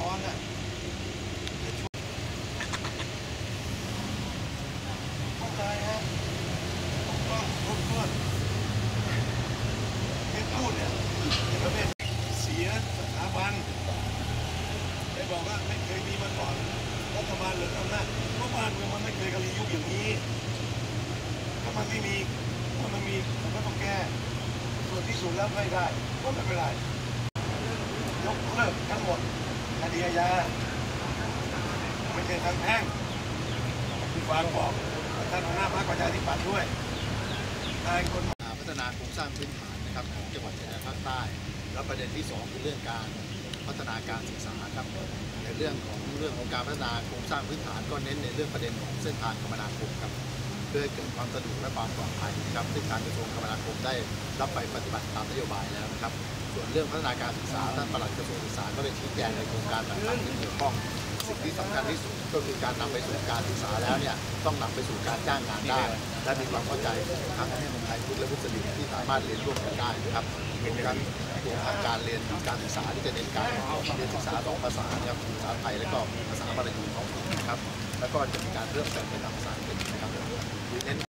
อนอ่ะเข้าใจฮะผมก็รบกวนที่พูดเนี่ยอย่างประเภทเสียสถาบันได้บอกว่าไม่เคยมีมาก่อนรัฐบาลเหลืออำนาจเพราะบ้านเมืองมันไม่เคยกะลียุคอย่างนี้ถ้ามันไม่มีถ้ามันมีมันก็ต้องแก้ส่วนที่สุดแล้วไม่ได้ก็ไม่เป็นไรยกเลิกทั้งหมดคดีอาญาไม่ใช่ทางแพ่งที่ฟังบอกท่านหัวหน้าพรรคประชาธิปัตย์ด้วยนายคนพัฒนาโครงสร้างพื้นฐานนะครับของจังหวัดชายแดนภาคใต้และประเด็นที่2คือเรื่องการพัฒนาการศึกษาครับในเรื่องของการพัฒนาโครงสร้างพื้นฐานก็เน้นในเรื่องประเด็นของเส้นทางคมนาคมครับเพื่อให้เกิดความสะดวกและความปลอดภัยนะครับซึ่งทางกระทรวงคมนาคมได้รับไปปฏิบัติตามนโยบายแล้วนะครับส่วนเรื่องพัฒนาการศึกษาท่านปลัดกระทรวงศึกษาก็ได้ชี้แจงในโครงการต่างๆที่เกี่ยวข้องสิ่งที่สำคัญที่สุดก็คือการนำไปสู่การศึกษาแล้วเนี่ยต้องนำไปสู่การจ้างงานได้และมีความเข้าใจทั้งคนไทยพุทธและมุสลิมที่สามารถเรียนร่วมกันได้นะครับเป็นการเรียนการศึกษาที่จะเน้นการเรียนศึกษา2ภาษานะครับภาษาไทยและก็ภาษาบาลีท้องถิ่นนะครับแล้วก็จะมีการเริ่มแต่งเป็นภาษาอังกฤษนะครับเน้น